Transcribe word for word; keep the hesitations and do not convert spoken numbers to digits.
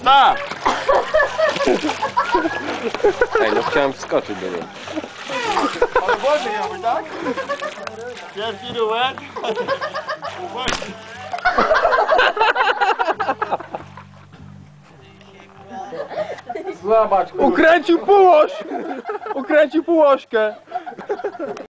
Tak! Ej, no chciałem wskoczyć do niej. Ale wolny miałby, tak? Pierwszy rulet. Zobacz, Ukręcił półoś! Ukręcił półośkę!